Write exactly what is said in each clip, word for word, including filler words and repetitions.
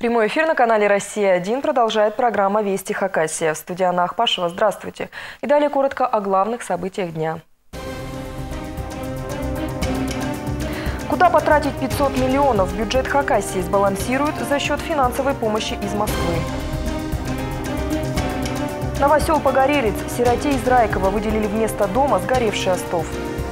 Прямой эфир на канале «Россия один» продолжает программа «Вести Хакасия». В студии Анна Ахпашева. Здравствуйте. И далее коротко о главных событиях дня. Куда потратить пятьсот миллионов? Бюджет Хакасии сбалансируют за счет финансовой помощи из Москвы. Новосел Погорелец. Сироте из Райкова выделили вместо дома сгоревший остов.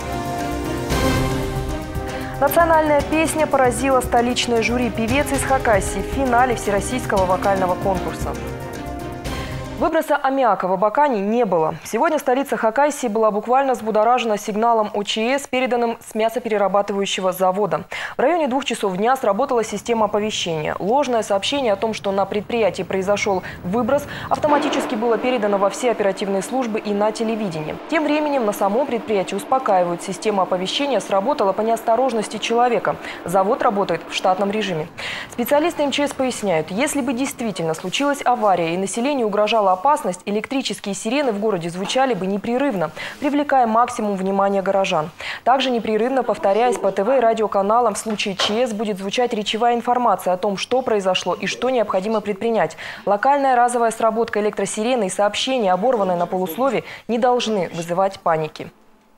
Национальная песня поразила столичное жюри. Певец из Хакасии в финале всероссийского вокального конкурса. Выброса аммиака в Абакане не было. Сегодня столица Хакасии была буквально взбудоражена сигналом ОЧС, переданным с мясоперерабатывающего завода. В районе двух часов дня сработала система оповещения. Ложное сообщение о том, что на предприятии произошел выброс, автоматически было передано во все оперативные службы и на телевидении. Тем временем на самом предприятии успокаивают. Система оповещения сработала по неосторожности человека. Завод работает в штатном режиме. Специалисты МЧС поясняют, если бы действительно случилась авария и населению угрожала опасность, электрические сирены в городе звучали бы непрерывно, привлекая максимум внимания горожан. Также непрерывно, повторяясь по ТВ и радиоканалам, в случае ЧС будет звучать речевая информация о том, что произошло и что необходимо предпринять. Локальная разовая сработка электросирены и сообщения, оборванные на полуслове, не должны вызывать паники.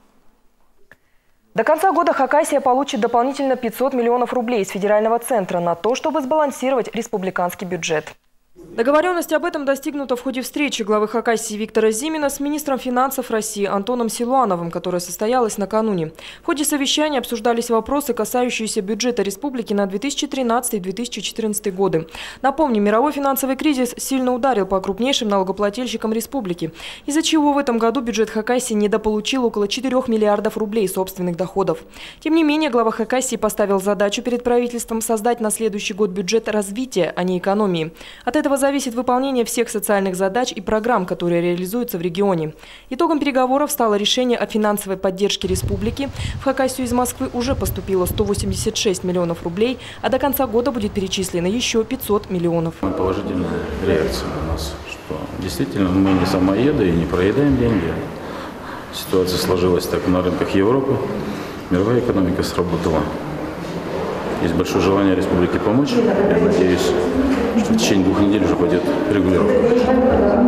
До конца года Хакасия получит дополнительно пятьсот миллионов рублей из федерального центра на то, чтобы сбалансировать республиканский бюджет. Договоренность об этом достигнута в ходе встречи главы Хакасии Виктора Зимина с министром финансов России Антоном Силуановым, которая состоялась накануне. В ходе совещания обсуждались вопросы, касающиеся бюджета республики на две тысячи тринадцатый — две тысячи четырнадцатый годы. Напомню, мировой финансовый кризис сильно ударил по крупнейшим налогоплательщикам республики, из-за чего в этом году бюджет Хакасии недополучил около четырёх миллиардов рублей собственных доходов. Тем не менее, глава Хакасии поставил задачу перед правительством создать на следующий год бюджет развития, а не экономии. От этого зависит выполнение всех социальных задач и программ, которые реализуются в регионе. Итогом переговоров стало решение о финансовой поддержке республики. В Хакасию из Москвы уже поступило сто восемьдесят шесть миллионов рублей, а до конца года будет перечислено еще пятьсот миллионов. Положительная реакция у нас, что действительно мы не самоеды и не проедаем деньги. Ситуация сложилась так на рынках Европы, мировая экономика сработала. Есть большое желание республике помочь. Я надеюсь, что в течение двух недель уже пойдет регулировка.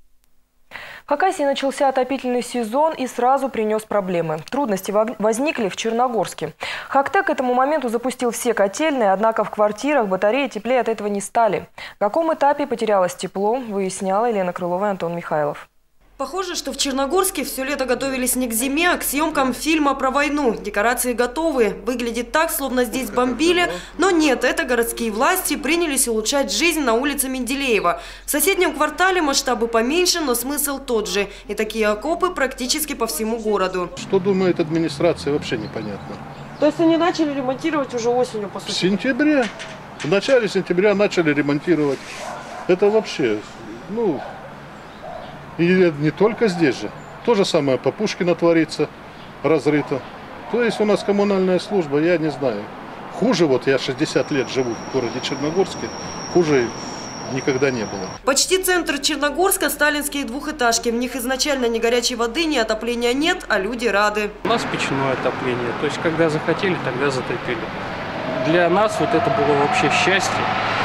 В Хакасии начался отопительный сезон и сразу принес проблемы. Трудности возникли в Черногорске. Хактек к этому моменту запустил все котельные, однако в квартирах батареи теплее от этого не стали. В каком этапе потерялось тепло, выясняла Елена Крылова и Антон Михайлов. Похоже, что в Черногорске все лето готовились не к зиме, а к съемкам фильма про войну. Декорации готовы. Выглядит так, словно здесь бомбили. Но нет, это городские власти принялись улучшать жизнь на улице Менделеева. В соседнем квартале масштабы поменьше, но смысл тот же. И такие окопы практически по всему городу. Что думает администрация, вообще непонятно. То есть они начали ремонтировать уже осенью, по сути? В сентябре. В начале сентября начали ремонтировать. Это вообще, ну... И не только здесь же. То же самое по Пушкину творится, разрыто. То есть у нас коммунальная служба, я не знаю. Хуже, вот я шестьдесят лет живу в городе Черногорске, хуже никогда не было. Почти центр Черногорска – сталинские двухэтажки. В них изначально ни горячей воды, ни отопления нет, а люди рады. У нас печное отопление, то есть когда захотели, тогда затопили. Для нас вот это было вообще счастье.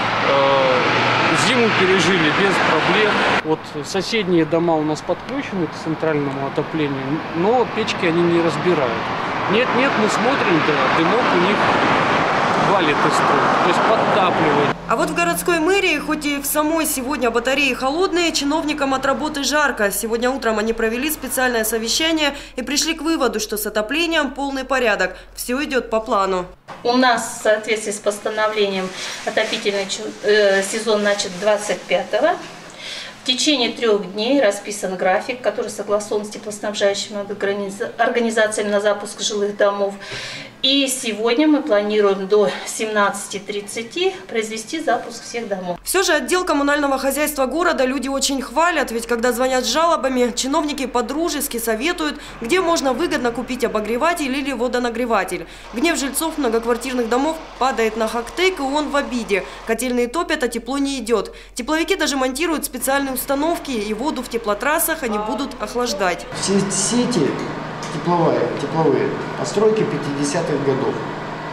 Зиму пережили без проблем. Вот соседние дома у нас подключены к центральному отоплению, но печки они не разбирают. Нет-нет, мы смотрим, да, дымок у них валит из труб, то есть подтапливает. А вот в городской мэрии, хоть и в самой сегодня батареи холодные, чиновникам от работы жарко. Сегодня утром они провели специальное совещание и пришли к выводу, что с отоплением полный порядок. Все идет по плану. У нас в соответствии с постановлением отопительный сезон начат двадцать пятого. В течение трех дней расписан график, который согласован с теплоснабжающими организациями на запуск жилых домов. И сегодня мы планируем до семнадцати тридцати произвести запуск всех домов. Все же отдел коммунального хозяйства города люди очень хвалят, ведь когда звонят с жалобами, чиновники подружески советуют, где можно выгодно купить обогреватель или водонагреватель. Гнев жильцов многоквартирных домов падает на Хактек, и он в обиде. Котельные топят, а тепло не идет. Тепловики даже монтируют специальные установки, и воду в теплотрассах они будут охлаждать. Все сети тепловые, тепловые постройки пятидесятых годов.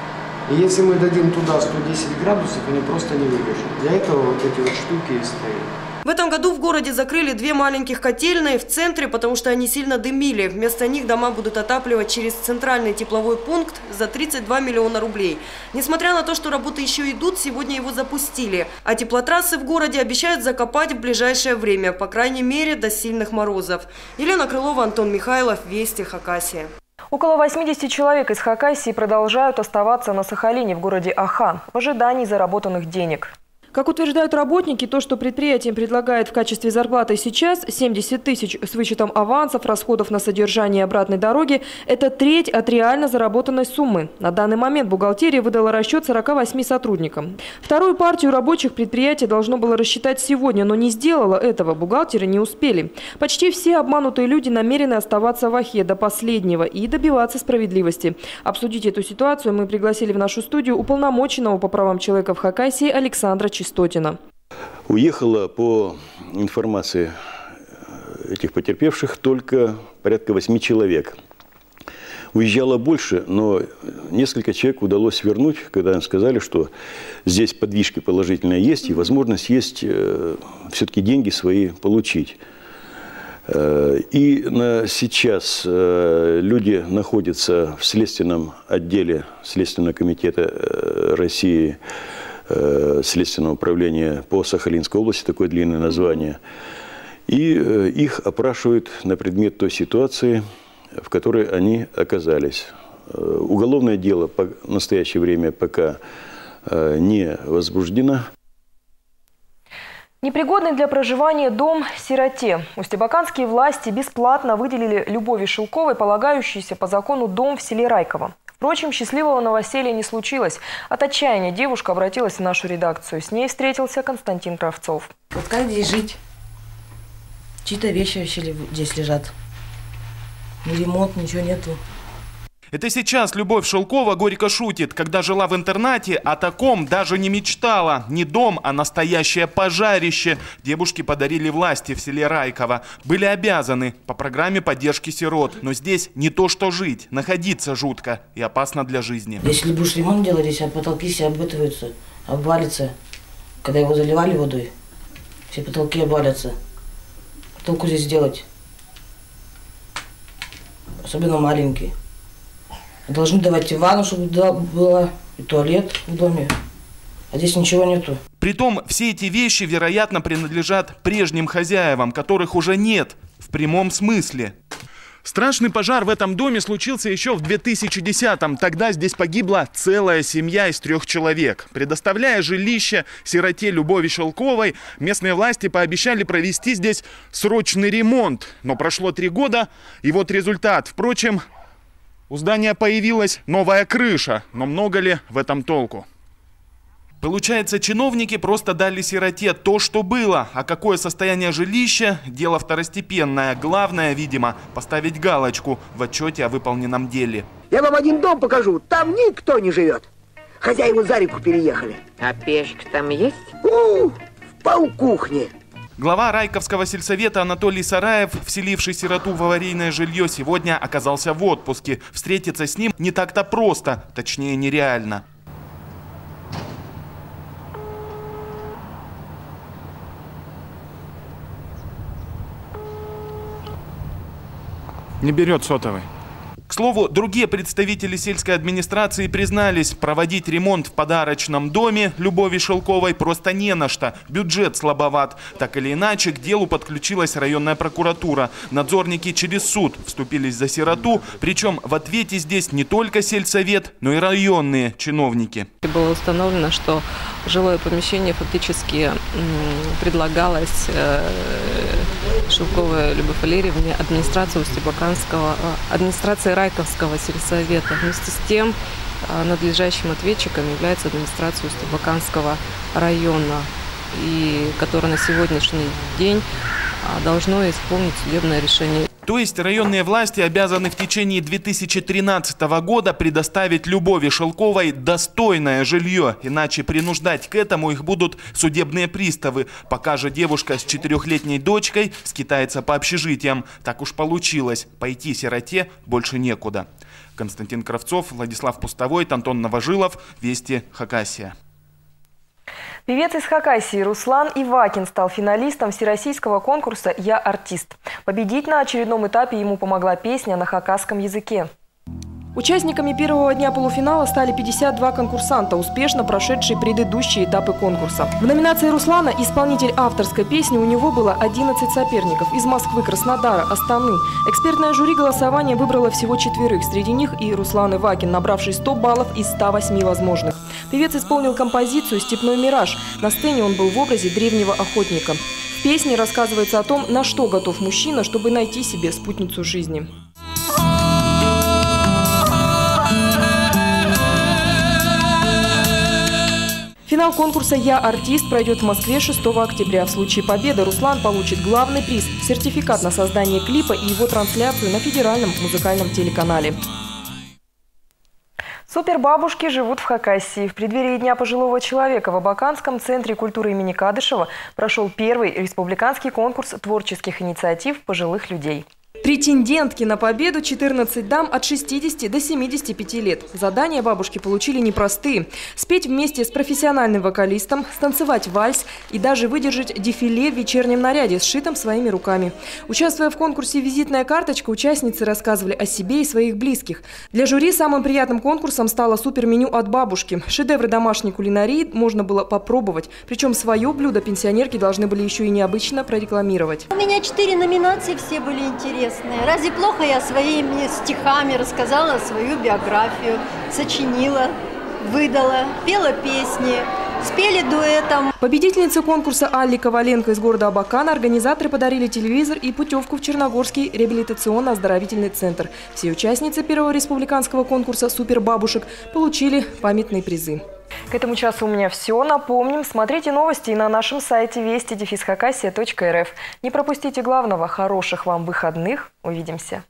И если мы дадим туда сто десять градусов, они просто не выдержат. Для этого вот эти вот штуки и стоят. В этом году в городе закрыли две маленьких котельные в центре, потому что они сильно дымили. Вместо них дома будут отапливать через центральный тепловой пункт за тридцать два миллиона рублей. Несмотря на то, что работы еще идут, сегодня его запустили. А теплотрассы в городе обещают закопать в ближайшее время, по крайней мере, до сильных морозов. Елена Крылова, Антон Михайлов, Вести, Хакасия. Около восьмидесяти человек из Хакасии продолжают оставаться на Сахалине в городе Аха в ожидании заработанных денег. Как утверждают работники, то, что предприятие предлагает в качестве зарплаты сейчас, семьдесят тысяч с вычетом авансов, расходов на содержание обратной дороги, это треть от реально заработанной суммы. На данный момент бухгалтерия выдала расчет сорока восьми сотрудникам. Вторую партию рабочих предприятие должно было рассчитать сегодня, но не сделало этого. Бухгалтеры не успели. Почти все обманутые люди намерены оставаться в Ахе до последнего и добиваться справедливости. Обсудить эту ситуацию мы пригласили в нашу студию уполномоченного по правам человека в Хакасии Александра Чистотина. Уехало, по информации этих потерпевших, только порядка восьми человек. Уезжало больше, но несколько человек удалось вернуть, когда им сказали, что здесь подвижки положительные есть и возможность есть э, все-таки деньги свои получить. Э, и на сейчас э, люди находятся в следственном отделе Следственного комитета э, России, Следственного управления по Сахалинской области, такое длинное название. И их опрашивают на предмет той ситуации, в которой они оказались. Уголовное дело в настоящее время пока не возбуждено. Непригодный для проживания дом сироте. Устебаканские власти бесплатно выделили Любови Шелковой полагающийся по закону дом в селе Райково. Впрочем, счастливого новоселья не случилось. От отчаяния девушка обратилась в нашу редакцию. С ней встретился Константин Кравцов. Вот как здесь жить? Чьи-то вещи вообще здесь лежат. Ни ремонт, ничего нету. Это сейчас Любовь Шелкова горько шутит. Когда жила в интернате, о таком даже не мечтала. Не дом, а настоящее пожарище. Девушке подарили власти в селе Райково. Были обязаны по программе поддержки сирот. Но здесь не то что жить. Находиться жутко и опасно для жизни. Если будешь ремонт делать, здесь потолки все обгатываются, обвалятся. Когда его заливали водой, все потолки обвалятся. Толку здесь делать? Особенно маленькие. Должны давать и ванну, чтобы было, и туалет в доме. А здесь ничего нету. Притом все эти вещи, вероятно, принадлежат прежним хозяевам, которых уже нет в прямом смысле. Страшный пожар в этом доме случился еще в две тысячи десятом. Тогда здесь погибла целая семья из трех человек. Предоставляя жилище сироте Любови Шелковой, местные власти пообещали провести здесь срочный ремонт. Но прошло три года, и вот результат. Впрочем, у здания появилась новая крыша, но много ли в этом толку? Получается, чиновники просто дали сироте то, что было. А какое состояние жилища – дело второстепенное. Главное, видимо, поставить галочку в отчете о выполненном деле. Я вам один дом покажу, там никто не живет. Хозяева за реку переехали. А печка там есть? У, в полкухне. Глава Райковского сельсовета Анатолий Сараев, вселивший сироту в аварийное жилье, сегодня оказался в отпуске. Встретиться с ним не так-то просто, точнее нереально. Не берет сотовый. К слову, другие представители сельской администрации признались, проводить ремонт в подарочном доме Любови Шелковой просто не на что. Бюджет слабоват. Так или иначе, к делу подключилась районная прокуратура. Надзорники через суд вступились за сироту. Причем в ответе здесь не только сельсовет, но и районные чиновники. Было установлено, что жилое помещение фактически предлагалось Шелковой Любовь Валерьевне администрации Устебаканского, администрации Райковского сельсовета. Вместе с тем надлежащим ответчиком является администрация Устебаканского района, и которая на сегодняшний день должно исполнить судебное решение. То есть районные власти обязаны в течение две тысячи тринадцатого года предоставить Любови Шелковой достойное жилье, иначе принуждать к этому их будут судебные приставы. Пока же девушка с четырехлетней дочкой скитается по общежитиям. Так уж получилось, пойти сироте больше некуда. Константин Кравцов, Владислав Пустовой, Антон Новожилов, Вести, Хакасия. Певец из Хакасии Руслан Ивакин стал финалистом всероссийского конкурса «Я артист». Победить на очередном этапе ему помогла песня на хакасском языке. Участниками первого дня полуфинала стали пятьдесят два конкурсанта, успешно прошедшие предыдущие этапы конкурса. В номинации Руслана исполнитель авторской песни у него было одиннадцать соперников из Москвы, Краснодара, Астаны. Экспертное жюри голосования выбрало всего четверых. Среди них и Руслан Ивакин, набравший сто баллов из ста восьми возможных. Певец исполнил композицию «Степной мираж». На сцене он был в образе древнего охотника. В песне рассказывается о том, на что готов мужчина, чтобы найти себе спутницу жизни. Финал конкурса «Я артист» пройдет в Москве шестого октября. В случае победы Руслан получит главный приз – сертификат на создание клипа и его трансляцию на федеральном музыкальном телеканале. Супербабушки живут в Хакасии. В преддверии Дня пожилого человека в Абаканском центре культуры имени Кадышева прошел первый республиканский конкурс творческих инициатив пожилых людей. Претендентки на победу – четырнадцать дам от шестидесяти до семидесяти пяти лет. Задания бабушки получили непростые. Спеть вместе с профессиональным вокалистом, станцевать вальс и даже выдержать дефиле в вечернем наряде, сшитом своими руками. Участвуя в конкурсе «Визитная карточка», участницы рассказывали о себе и своих близких. Для жюри самым приятным конкурсом стало суперменю от бабушки. Шедевры домашней кулинарии можно было попробовать. Причем свое блюдо пенсионерки должны были еще и необычно прорекламировать. У меня четыре номинации, все были интересны. Разве плохо я своими стихами рассказала свою биографию, сочинила, выдала, пела песни, спели дуэтом. Победительнице конкурса Алле Коваленко из города Абакана организаторы подарили телевизор и путевку в Черногорский реабилитационно-оздоровительный центр. Все участницы первого республиканского конкурса «Супербабушек» получили памятные призы. К этому часу у меня все. Напомним, смотрите новости и на нашем сайте вести дефис хакасия точка рф. Не пропустите главного. Хороших вам выходных. Увидимся.